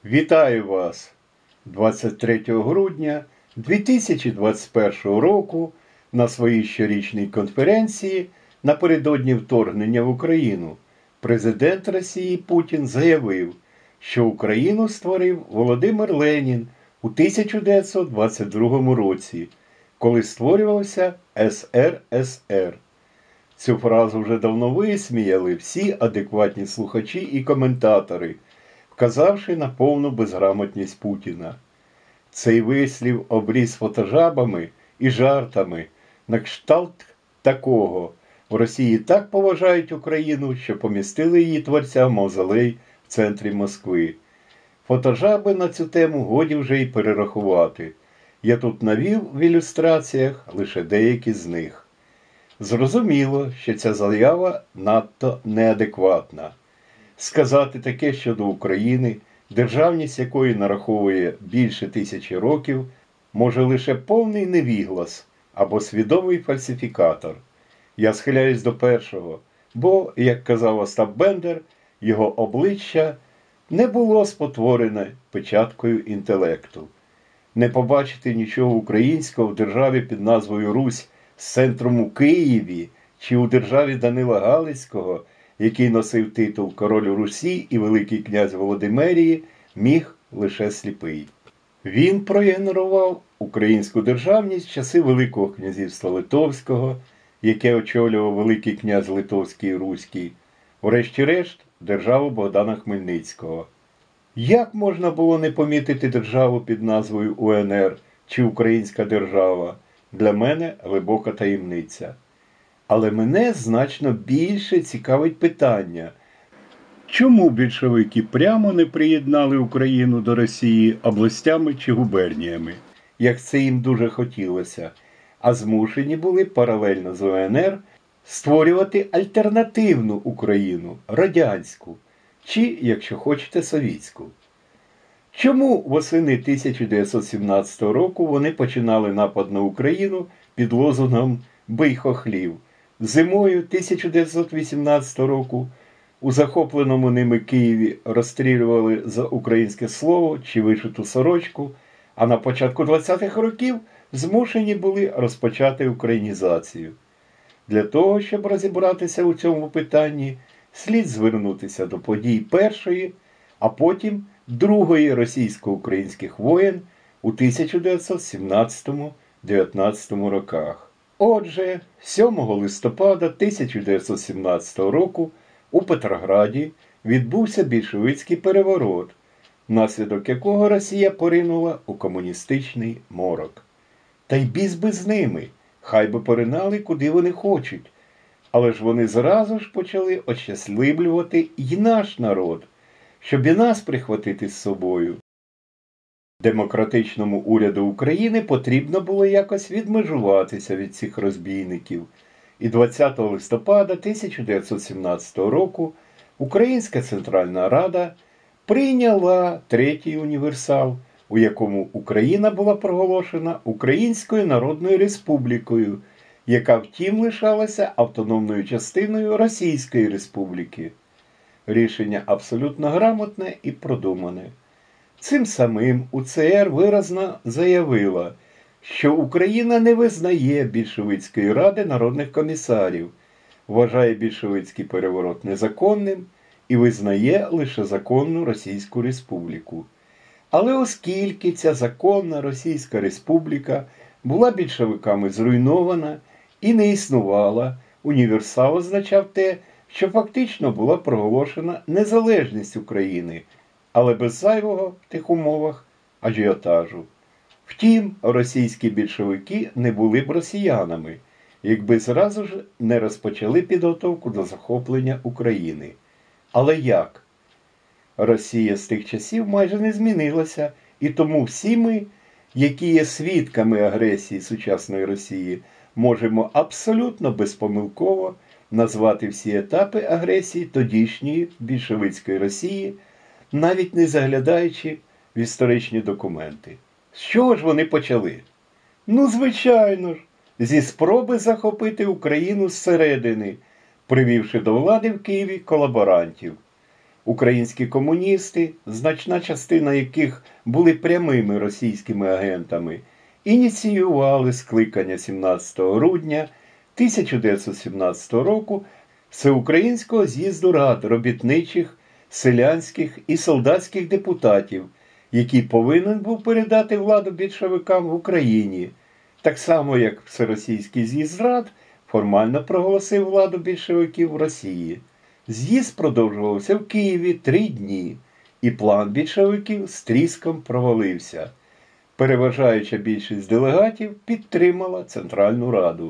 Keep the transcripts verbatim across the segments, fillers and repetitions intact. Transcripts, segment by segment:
Вітаю вас двадцять третього грудня дві тисячі двадцять першого року на своїй щорічній конференції напередодні вторгнення в Україну. Президент Росії Путін заявив, що Україну створив Володимир Ленін у тисяча дев'ятсот двадцять другому році, коли створювався ес ер ес ер. Цю фразу вже давно висміяли всі адекватні слухачі і коментатори, вказавши на повну безграмотність Путіна. Цей вислів обріз фотожабами і жартами на кшталт такого: в Росії так поважають Україну, що помістили її творця в мавзолей в центрі Москви. Фотожаби на цю тему годі вже й перерахувати. Я тут навів в ілюстраціях лише деякі з них. Зрозуміло, що ця заява надто неадекватна. Сказати таке щодо України, державність якої нараховує більше тисячі років, може лише повний невіглас або свідомий фальсифікатор. Я схиляюсь до першого, бо, як казав Остап Бендер, його обличчя не було спотворене печаткою інтелекту. Не побачити нічого українського в державі під назвою Русь з центром у Києві чи у державі Данила Галицького, який носив титул «Король Русі» і Великий князь Володимирії, міг лише сліпий. Він проігнорував українську державність в часи Великого князівства Литовського, яке очолював Великий князь Литовський і Руський, врешті-решт державу Богдана Хмельницького. Як можна було не помітити державу під назвою у ен ер чи Українська держава? Для мене глибока таємниця. Але мене значно більше цікавить питання, чому більшовики прямо не приєднали Україну до Росії областями чи губерніями, як це їм дуже хотілося, а змушені були паралельно з у ен ер створювати альтернативну Україну, радянську, чи, якщо хочете, совітську. Чому восени тисяча дев'ятсот сімнадцятого року вони починали напад на Україну під лозунгом «Бий хохлів»? Зимою тисяча дев'ятсот вісімнадцятого року у захопленому ними Києві розстрілювали за українське слово чи вишиту сорочку, а на початку двадцятих років змушені були розпочати українізацію. Для того, щоб розібратися у цьому питанні, слід звернутися до подій першої, а потім другої російсько-українських воєн у тисяча дев'ятсот сімнадцятому — дев'ятнадцятому роках. Отже, сьомого листопада тисяча дев'ятсот сімнадцятого року у Петрограді відбувся більшовицький переворот, внаслідок якого Росія поринула у комуністичний морок. Та й біс би з ними, хай би поринали куди вони хочуть. Але ж вони зразу ж почали ощасливлювати і наш народ, щоб і нас прихватити з собою. Демократичному уряду України потрібно було якось відмежуватися від цих розбійників. І двадцятого листопада тисяча дев'ятсот сімнадцятого року Українська Центральна Рада прийняла третій універсал, у якому Україна була проголошена Українською Народною Республікою, яка втім лишалася автономною частиною Російської Республіки. Рішення абсолютно грамотне і продумане. Цим самим у це ер виразно заявила, що Україна не визнає більшовицької ради народних комісарів, вважає більшовицький переворот незаконним і визнає лише законну Російську Республіку. Але оскільки ця законна Російська Республіка була більшовиками зруйнована і не існувала, універсал означав те, що фактично була проголошена незалежність України, але без зайвого в тих умовах ажіотажу. Втім, російські більшовики не були б росіянами, якби зразу ж не розпочали підготовку до захоплення України. Але як? Росія з тих часів майже не змінилася, і тому всі ми, які є свідками агресії сучасної Росії, можемо абсолютно безпомилково назвати всі етапи агресії тодішньої більшовицької Росії, навіть не заглядаючи в історичні документи. З чого ж вони почали? Ну, звичайно ж, зі спроби захопити Україну зсередини, привівши до влади в Києві колаборантів. Українські комуністи, значна частина яких були прямими російськими агентами, ініціювали скликання сімнадцятого грудня тисяча дев'ятсот сімнадцятого року Всеукраїнського з'їзду рад робітничих, селянських і солдатських депутатів, який повинен був передати владу більшовикам в Україні, так само як Всеросійський з'їзд рад формально проголосив владу більшовиків в Росії. З'їзд продовжувався в Києві три дні, і план більшовиків з тріском провалився. Переважаюча більшість делегатів підтримала Центральну Раду.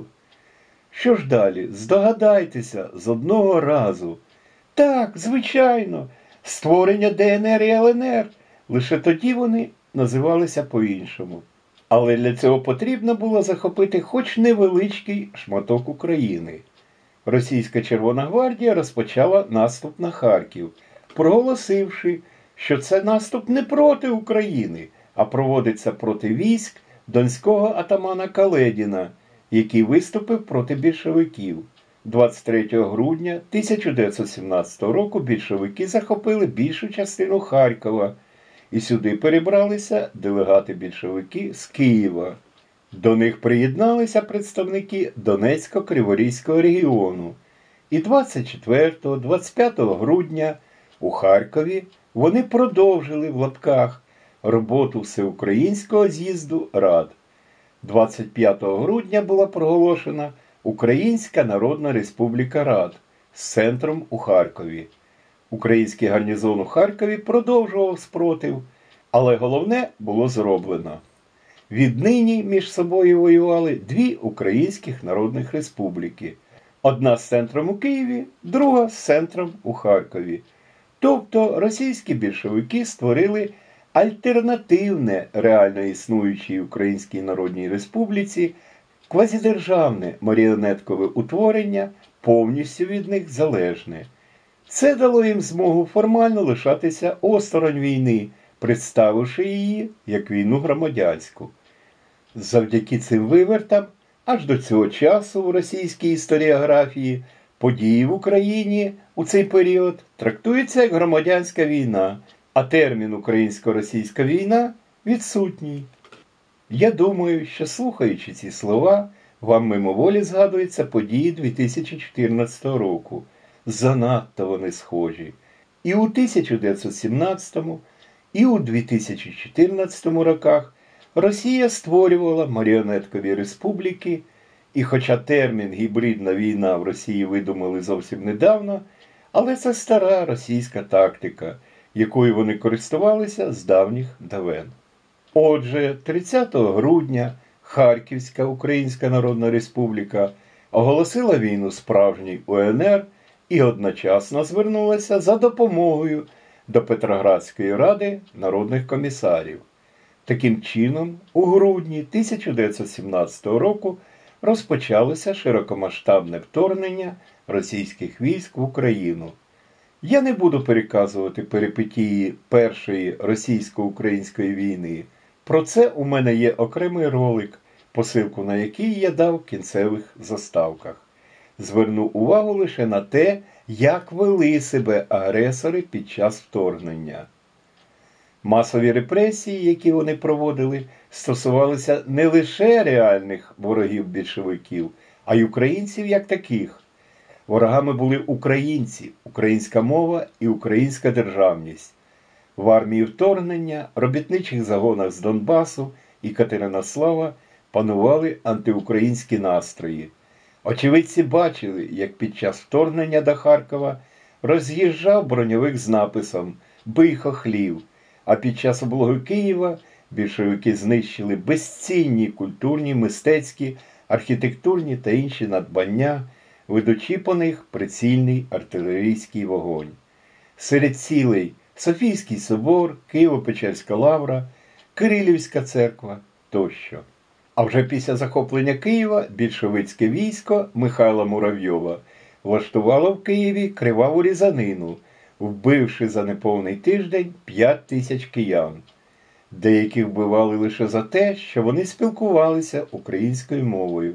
Що ж далі? Здогадайтеся з одного разу. Так, звичайно, створення Де Ен Ер і Ел Ен Ер. Лише тоді вони називалися по-іншому. Але для цього потрібно було захопити хоч невеличкий шматок України. Російська Червона гвардія розпочала наступ на Харків, проголосивши, що це наступ не проти України, а проводиться проти військ донського атамана Каледіна, який виступив проти більшовиків. двадцять третього грудня тисяча дев'ятсот сімнадцятого року більшовики захопили більшу частину Харкова, і сюди перебралися делегати-більшовики з Києва. До них приєдналися представники Донецько-Криворізького регіону. І двадцять четвертого - двадцять п'ятого грудня у Харкові вони продовжили в лапках роботу Всеукраїнського з'їзду рад. двадцять п'ятого грудня була проголошена Українська Народна Республіка Рад з центром у Харкові. Український гарнізон у Харкові продовжував спротив, але головне було зроблено. Віднині між собою воювали дві українських народних республіки. Одна з центром у Києві, друга з центром у Харкові. Тобто російські більшовики створили альтернативне реально існуючій Українській Народній Республіці квазідержавне маріонеткове утворення, повністю від них залежне. Це дало їм змогу формально лишатися осторонь війни, представивши її як війну громадянську. Завдяки цим вивертам, аж до цього часу у російській історіографії події в Україні у цей період трактуються як громадянська війна, а термін «українсько-російська війна» відсутній. Я думаю, що слухаючи ці слова, вам мимоволі згадуються події дві тисячі чотирнадцятого року. Занадто вони схожі. І у тисяча дев'ятсот сімнадцятому, і у дві тисячі чотирнадцятому роках Росія створювала маріонеткові республіки, і хоча термін «гібридна війна» в Росії видумали зовсім недавно, але це стара російська тактика, якою вони користувалися з давніх давен. Отже, тридцятого грудня Харківська Українська Народна Республіка оголосила війну справжній У Ен Ер і одночасно звернулася за допомогою до Петроградської ради народних комісарів. Таким чином, у грудні тисяча дев'ятсот сімнадцятого року розпочалося широкомасштабне вторгнення російських військ в Україну. Я не буду переказувати перипетії Першої російсько-української війни. Про це у мене є окремий ролик, посилку на який я дав в кінцевих заставках. Зверну увагу лише на те, як вели себе агресори під час вторгнення. Масові репресії, які вони проводили, стосувалися не лише реальних ворогів більшовиків, а й українців як таких. Ворогами були українці, українська мова і українська державність. В армії вторгнення, робітничих загонах з Донбасу і Катеринослава панували антиукраїнські настрої. Очевидці бачили, як під час вторгнення до Харкова роз'їжджав броньовик з написом «Бий хохлів», а під час облоги Києва більшовики знищили безцінні культурні, мистецькі, архітектурні та інші надбання, ведучи по них прицільний артилерійський вогонь. Серед цілей Софійський собор, Києво-Печерська лавра, Кирилівська церква тощо. А вже після захоплення Києва більшовицьке військо Михайла Муравйова влаштувало в Києві криваву різанину, вбивши за неповний тиждень п'ять тисяч киян. Деяких вбивали лише за те, що вони спілкувалися українською мовою.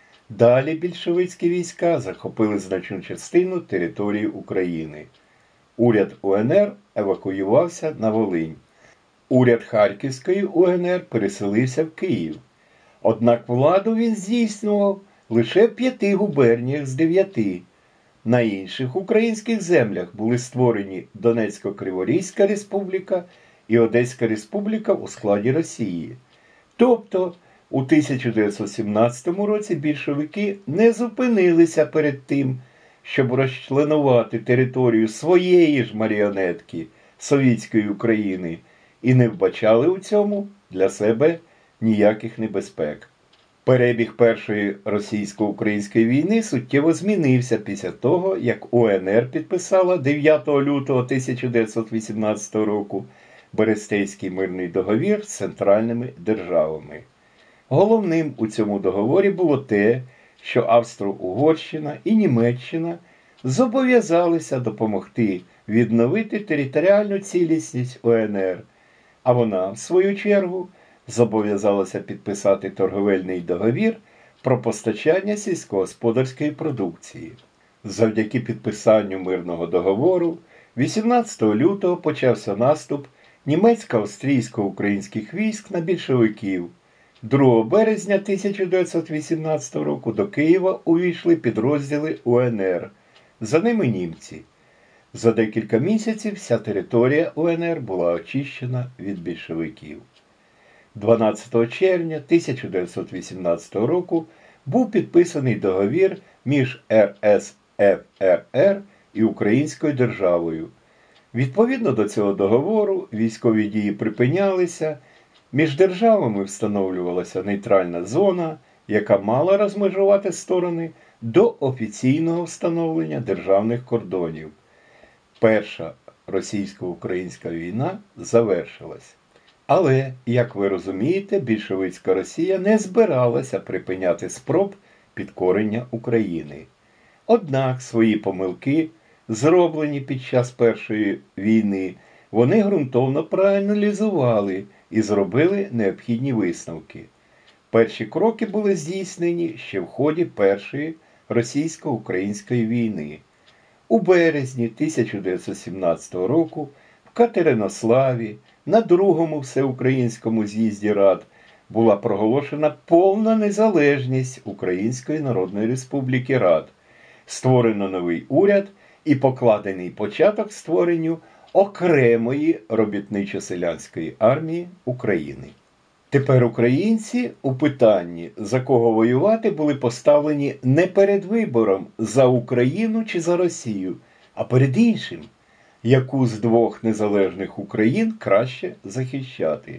Далі більшовицькі війська захопили значну частину території України. Уряд УНР евакуювався на Волинь. Уряд Харківської УНР переселився в Київ. Однак владу він здійснював лише в п'яти губерніях з дев'яти. На інших українських землях були створені Донецько-Криворізька республіка і Одеська республіка у складі Росії. Тобто, у тисяча дев'ятсот сімнадцятому році більшовики не зупинилися перед тим, щоб розчленувати територію своєї ж маріонетки совітської України і не вбачали у цьому для себе ніяких небезпек. Перебіг Першої російсько-української війни суттєво змінився після того, як УНР підписала дев'ятого лютого тисяча дев'ятсот вісімнадцятого року Берестейський мирний договір з центральними державами. Головним у цьому договорі було те, що Австро-Угорщина і Німеччина зобов'язалися допомогти відновити територіальну цілісність УНР, а вона, в свою чергу, зобов'язалася підписати торговельний договір про постачання сільськогосподарської продукції. Завдяки підписанню мирного договору вісімнадцятого лютого почався наступ німецько-австрійсько-українських військ на більшовиків. другого березня тисяча дев'ятсот вісімнадцятого року до Києва увійшли підрозділи УНР, за ними німці. За декілька місяців вся територія УНР була очищена від більшовиків. дванадцятого червня тисяча дев'ятсот вісімнадцятого року був підписаний договір між Ер Ес Еф Ер Ер і Українською державою. Відповідно до цього договору військові дії припинялися, між державами встановлювалася нейтральна зона, яка мала розмежувати сторони до офіційного встановлення державних кордонів. Перша російсько-українська війна завершилась. Але, як ви розумієте, більшовицька Росія не збиралася припиняти спроб підкорення України. Однак свої помилки, зроблені під час Першої війни, вони ґрунтовно проаналізували і зробили необхідні висновки. Перші кроки були здійснені ще в ході Першої російсько-української війни. У березні тисяча дев'ятсот сімнадцятого року в Катеринославі на другому всеукраїнському з'їзді Рад була проголошена повна незалежність Української Народної Республіки Рад, створено новий уряд і покладений початок створенню окремої робітничо-селянської армії України. Тепер українці у питанні, за кого воювати, були поставлені не перед вибором за Україну чи за Росію, а перед іншим, яку з двох незалежних Україн краще захищати.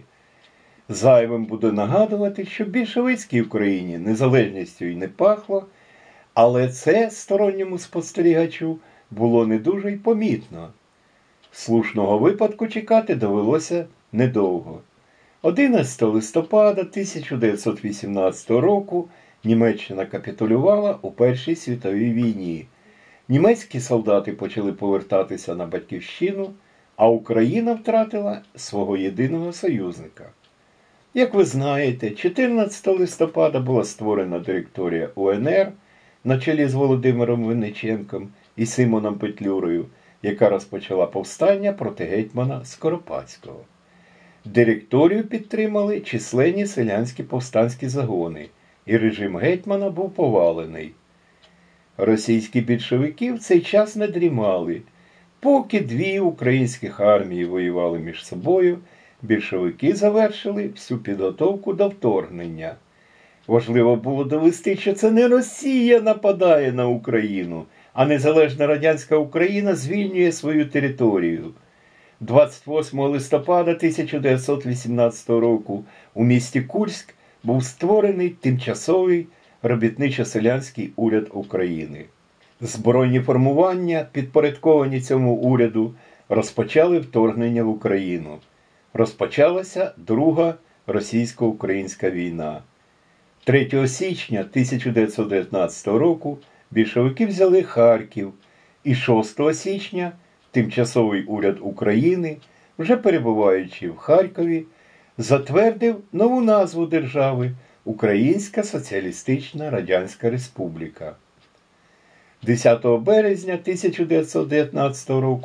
Зайвим буде нагадувати, що в більшовицькій Україні незалежністю й не пахло, але це сторонньому спостерігачу було не дуже й помітно. Слушного випадку чекати довелося недовго. одинадцятого листопада тисяча дев'ятсот вісімнадцятого року Німеччина капітулювала у Першій світовій війні. Німецькі солдати почали повертатися на батьківщину, а Україна втратила свого єдиного союзника. Як ви знаєте, чотирнадцятого листопада була створена директорія УНР на чолі з Володимиром Винниченком і Симоном Петлюрою, яка розпочала повстання проти гетьмана Скоропадського. Директорію підтримали численні селянські повстанські загони, і режим гетьмана був повалений. Російські більшовики в цей час не дрімали. Поки дві українських армії воювали між собою, більшовики завершили всю підготовку до вторгнення. Важливо було довести, що це не Росія нападає на Україну, а незалежна радянська Україна звільнює свою територію. двадцять восьмого листопада тисяча дев'ятсот вісімнадцятого року у місті Курськ був створений тимчасовий робітничо-селянський уряд України. Збройні формування, підпорядковані цьому уряду, розпочали вторгнення в Україну. Розпочалася Друга російсько-українська війна. третього січня тисяча дев'ятсот дев'ятнадцятого року більшовики взяли Харків, і шостого січня тимчасовий уряд України, вже перебуваючи в Харкові, затвердив нову назву держави – Українська Соціалістична Радянська Республіка. десятого березня тисяча дев'ятсот дев'ятнадцятого року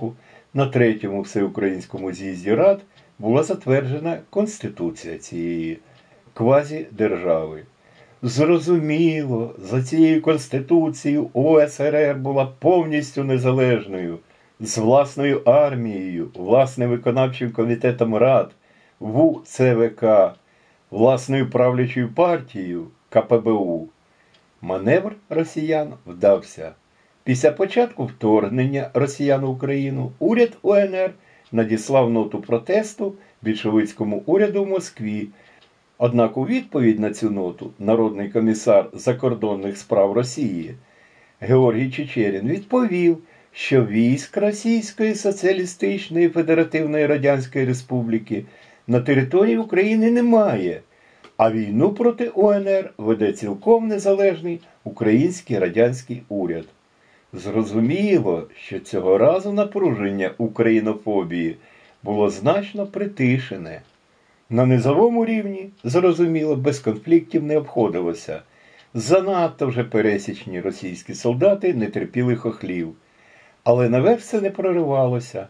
На третьому всеукраїнському з'їзді Рад була затверджена Конституція цієї квазідержави. Зрозуміло, за цією Конституцією У С Р Р була повністю незалежною, з власною армією, власним виконавчим комітетом Рад, В Це Ве Ка, власною правлячою партією Ка Пе Бе У. Маневр росіян вдався. Після початку вторгнення росіян в Україну уряд У Ен Ер надіслав ноту протесту більшовицькому уряду в Москві. Однак у відповідь на цю ноту народний комісар закордонних справ Росії Георгій Чечерін відповів, що військ Російської Соціалістичної Федеративної Радянської Республіки на території України немає, а війну проти У Ен Ер веде цілком незалежний український радянський уряд. Зрозуміло, що цього разу напруження українофобії було значно притишене. На низовому рівні, зрозуміло, без конфліктів не обходилося. Занадто вже пересічні російські солдати не терпіли хохлів. Але наверх це не проривалося.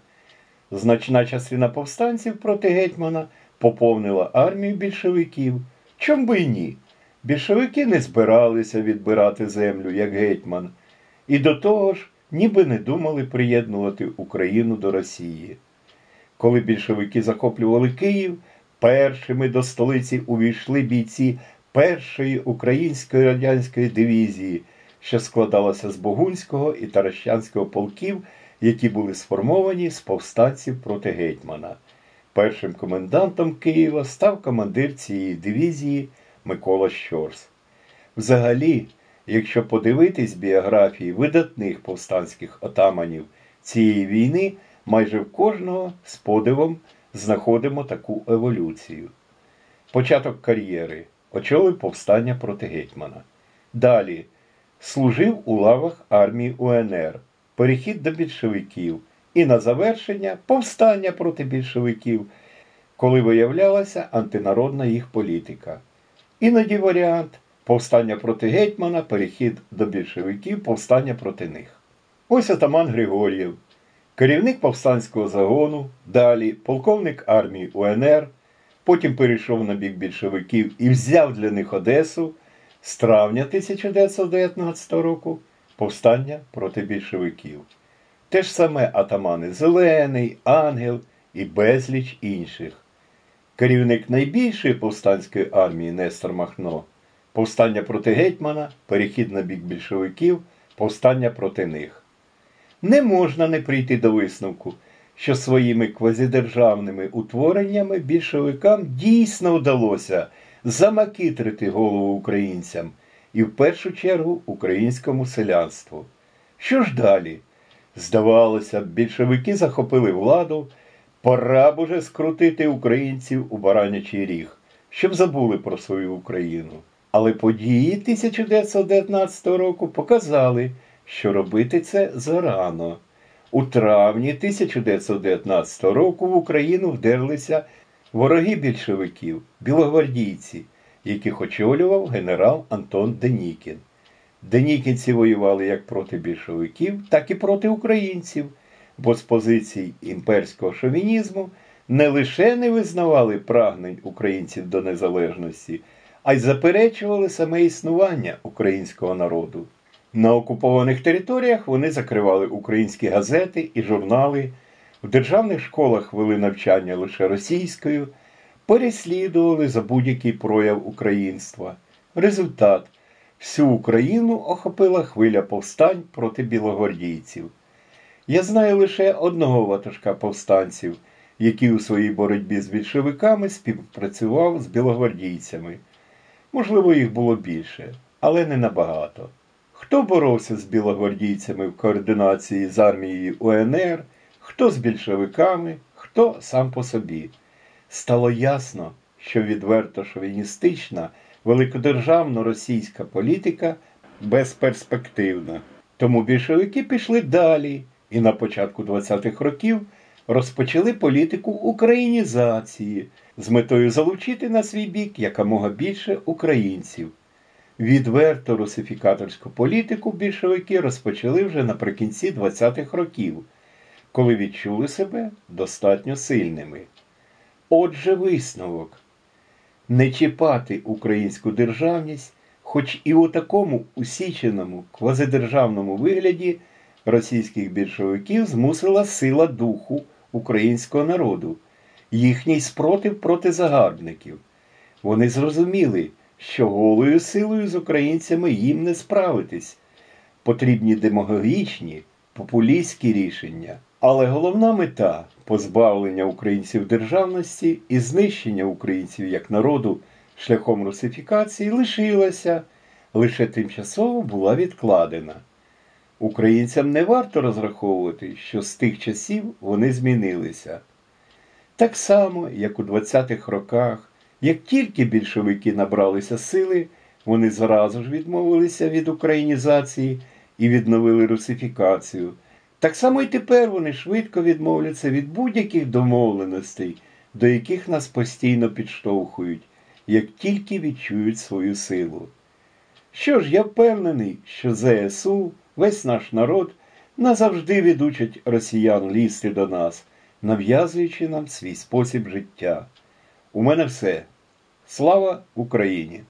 Значна частина повстанців проти гетьмана поповнила армію більшовиків. Чом би й ні? Більшовики не збиралися відбирати землю, як гетьман. І до того ж, ніби не думали приєднувати Україну до Росії. Коли більшовики захоплювали Київ, першими до столиці увійшли бійці першої української радянської дивізії, що складалася з Богунського і Таращанського полків, які були сформовані з повстанців проти гетьмана. Першим комендантом Києва став командир цієї дивізії Микола Щорс. Взагалі, якщо подивитись біографії видатних повстанських отаманів цієї війни, майже в кожного з подивом знаходимо таку еволюцію. Початок кар'єри. Очолив повстання проти гетьмана. Далі. Служив у лавах армії У Ен Ер. Перехід до більшовиків. І на завершення повстання проти більшовиків, коли виявлялася антинародна їх політика. Іноді варіант повстання проти гетьмана, перехід до більшовиків, повстання проти них. Ось отаман Григор'єв. Керівник повстанського загону, далі полковник армії У Ен Ер, потім перейшов на бік більшовиків і взяв для них Одесу. З травня тисяча дев'ятсот дев'ятнадцятого року повстання проти більшовиків. Те ж саме атамани Зелений, Ангел і безліч інших. Керівник найбільшої повстанської армії Нестор Махно, повстання проти гетьмана, перехід на бік більшовиків, повстання проти них. Не можна не прийти до висновку, що своїми квазідержавними утвореннями більшовикам дійсно вдалося замакітрити голову українцям і в першу чергу українському селянству. Що ж далі? Здавалося б, більшовики захопили владу, пора б уже скрутити українців у баранячий ріг, щоб забули про свою Україну. Але події тисяча дев'ятсот дев'ятнадцятого року показали, що робити це зарано. У травні тисяча дев'ятсот дев'ятнадцятого року в Україну вдерлися вороги більшовиків, білогвардійці, яких очолював генерал Антон Денікін. Денікінці воювали як проти більшовиків, так і проти українців, бо з позицій імперського шовінізму не лише не визнавали прагнень українців до незалежності, а й заперечували саме існування українського народу. На окупованих територіях вони закривали українські газети і журнали, в державних школах вели навчання лише російською, переслідували за будь-який прояв українства. Результат – всю Україну охопила хвиля повстань проти білогвардійців. Я знаю лише одного ватажка повстанців, який у своїй боротьбі з більшовиками співпрацював з білогвардійцями. Можливо, їх було більше, але не набагато. Хто боровся з білогвардійцями в координації з армією У Ен Ер, хто з більшовиками, хто сам по собі. Стало ясно, що відверто шовіністична, великодержавно-російська політика безперспективна. Тому більшовики пішли далі і на початку двадцятих років розпочали політику українізації з метою залучити на свій бік якомога більше українців. Відверто русифікаторську політику більшовики розпочали вже наприкінці двадцятих років. коли відчули себе достатньо сильними. Отже, висновок. Не чіпати українську державність, хоч і у такому усіченому квазидержавному вигляді російських більшовиків змусила сила духу українського народу, їхній спротив проти загарбників. Вони зрозуміли, що голою силою з українцями їм не справитись. Потрібні демагогічні, популістські рішення. Але головна мета – позбавлення українців державності і знищення українців як народу шляхом русифікації лишилася, лише тимчасово була відкладена. Українцям не варто розраховувати, що з тих часів вони змінилися. Так само, як у двадцятих роках, як тільки більшовики набралися сили, вони зразу ж відмовилися від українізації і відновили русифікацію. Так само і тепер вони швидко відмовляться від будь-яких домовленостей, до яких нас постійно підштовхують, як тільки відчують свою силу. Що ж, я впевнений, що зе ес у, весь наш народ, назавжди відучать росіян лізти до нас, нав'язуючи нам свій спосіб життя. У мене все. Слава Україні!